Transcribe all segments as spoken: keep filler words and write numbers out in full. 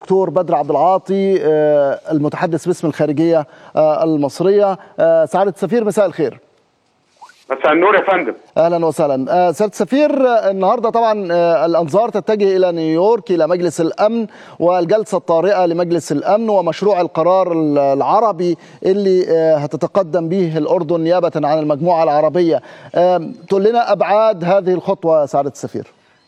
دكتور بدر عبد العاطي المتحدث باسم الخارجية المصرية. سعادة السفير مساء الخير. مساء النور يا فندم. اهلا وسهلا. سعادة السفير، النهارده طبعا الانظار تتجه الى نيويورك الى مجلس الامن والجلسه الطارئه لمجلس الامن ومشروع القرار العربي اللي هتتقدم به الاردن نيابه عن المجموعه العربيه. تقول لنا ابعاد هذه الخطوه سعادة السفير.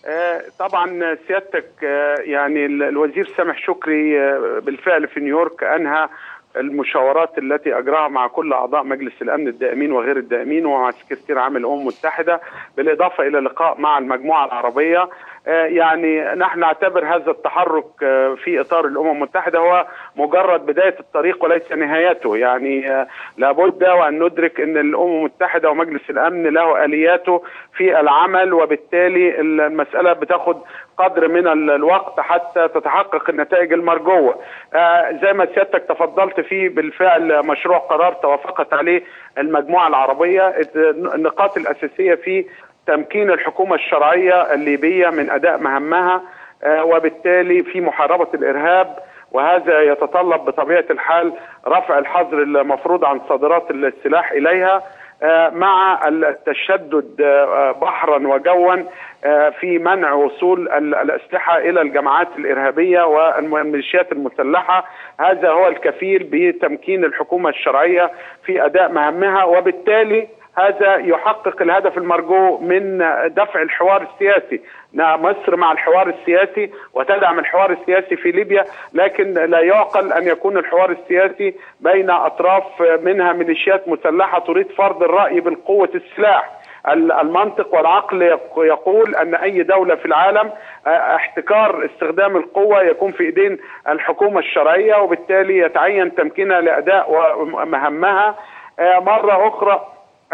طبعا سيادتك يعني الوزير سامح شكري بالفعل في نيويورك انهى المشاورات التي اجراها مع كل اعضاء مجلس الامن الدائمين وغير الدائمين ومع سكرتير عام الامم المتحده، بالاضافه الى لقاء مع المجموعه العربيه. يعني نحن نعتبر هذا التحرك في اطار الامم المتحده هو مجرد بدايه الطريق وليس نهايته. يعني لابد وان ندرك ان الامم المتحده ومجلس الامن له الياته في العمل، وبالتالي المساله بتاخد قدر من الوقت حتى تتحقق النتائج المرجوه. زي ما سيادتك تفضلت فيه، بالفعل مشروع قرار توافقت عليه المجموعه العربيه. النقاط الاساسيه فيه تمكين الحكومة الشرعية الليبية من أداء مهامها، وبالتالي في محاربة الإرهاب، وهذا يتطلب بطبيعة الحال رفع الحظر المفروض عن صادرات السلاح إليها، مع التشدد بحرا وجوا في منع وصول الأسلحة إلى الجماعات الإرهابية والميليشيات المسلحة. هذا هو الكفيل بتمكين الحكومة الشرعية في أداء مهامها، وبالتالي هذا يحقق الهدف المرجو من دفع الحوار السياسي. مصر مع الحوار السياسي وتدعم الحوار السياسي في ليبيا، لكن لا يعقل أن يكون الحوار السياسي بين أطراف منها ميليشيات مسلحة تريد فرض الرأي بالقوة السلاح. المنطق والعقل يقول أن أي دولة في العالم احتكار استخدام القوة يكون في إيدين الحكومة الشرعية، وبالتالي يتعين تمكينها لأداء مهامها. مرة أخرى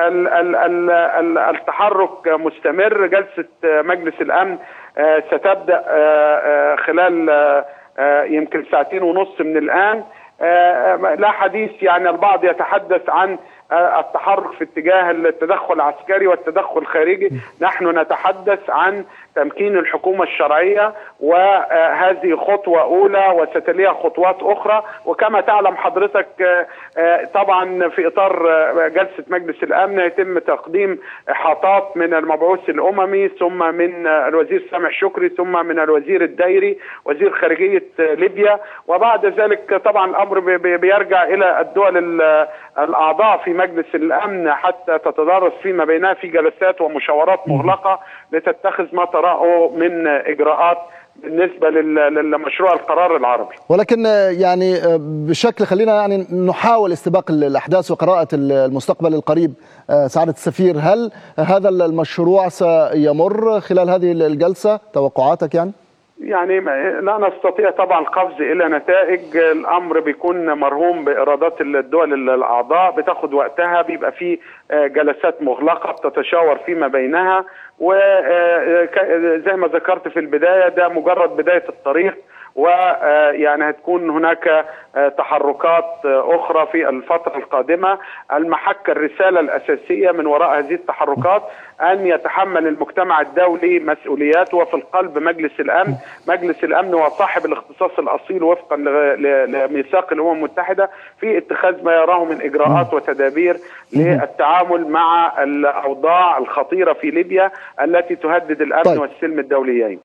التحرك مستمر. جلسة مجلس الأمن ستبدأ خلال يمكن ساعتين ونص من الآن. لا حديث، يعني البعض يتحدث عن التحرك في اتجاه التدخل العسكري والتدخل الخارجي. نحن نتحدث عن تمكين الحكومة الشرعية، وهذه خطوة أولى وستليها خطوات أخرى. وكما تعلم حضرتك طبعا في إطار جلسة مجلس الأمن يتم تقديم إحاطات من المبعوث الأممي، ثم من الوزير سامح شكري، ثم من الوزير الدايري وزير خارجية ليبيا، وبعد ذلك طبعا الأمر بيرجع إلى الدول الأعضاء في مجلس الأمن حتى تتدارس فيما بينها في جلسات ومشاورات مغلقة لتتخذ ما تراه من إجراءات بالنسبة لمشروع القرار العربي. ولكن يعني بشكل خلينا يعني نحاول استباق الأحداث وقراءة المستقبل القريب. سعادة السفير، هل هذا المشروع سيمر خلال هذه الجلسة؟ توقعاتك يعني؟ يعني لا نستطيع طبعا القفز الى نتائج. الامر بيكون مرهون بارادات الدول الاعضاء، بتاخد وقتها، بيبقى في جلسات مغلقه بتتشاور فيما بينها، وزي ما ذكرت في البدايه ده مجرد بدايه الطريق، ويعني هتكون هناك تحركات أخرى في الفترة القادمة. المحك الرسالة الأساسية من وراء هذه التحركات أن يتحمل المجتمع الدولي مسؤولياته، وفي القلب مجلس الأمن. مجلس الأمن هو صاحب الاختصاص الأصيل وفقا لميثاق الأمم المتحدة في اتخاذ ما يراه من إجراءات وتدابير للتعامل مع الأوضاع الخطيرة في ليبيا التي تهدد الأمن والسلم الدوليين.